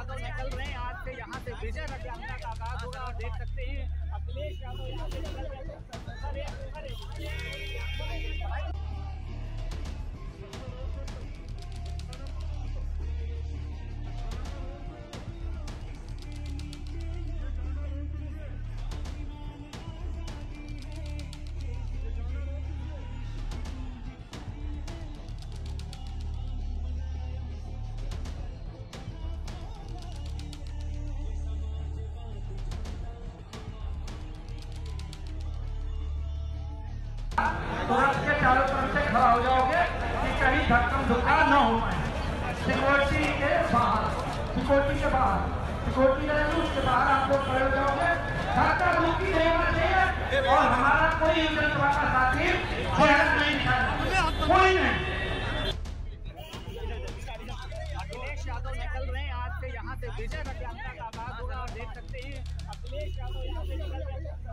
यादव निकल रहे हैं। आज से यहाँ से विजय रथ यात्रा का आगाज होगा और देख सकते हैं अखिलेश यादव यहाँ से निकल रहे हैं। तुरंत के चारों तरफ से खड़ा हो जाओगे कि कहीं धक्कम धुक्का न हो पाए। सिक्योरिटी के बाहर, सिक्योरिटी के बाहर आप लोग खड़े हो जाओगे। धक्का धुक्की नहीं होना चाहिए और हमारा कोई जनता का साथी शहर नहीं खाना, कोई नहीं। अखिलेश यादव निकल रहे हैं। आज से यहाँ से विजय रथ यात्रा का आगाज होगा और देख सकते हैं अखिलेश यादव यहाँ से निकल रहे हैं।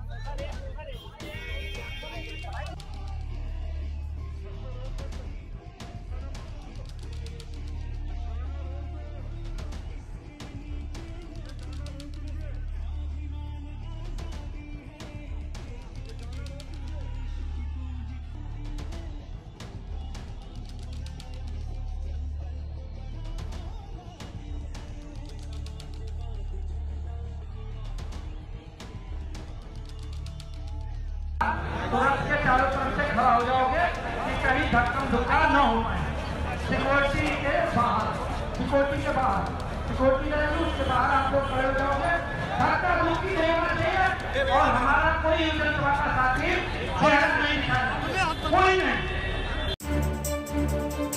तुरंत के चारों तरफ से खड़ा हो जाओगे कि कहीं धक्कम धुक्का न हो पाए। सिक्योरिटी के बाहर आप लोग खड़े हो जाओगे। धक्का धुक्की नहीं होना चाहिए और हमारा कोई जनता का साथी शहर नहीं खाना, कोई नहीं।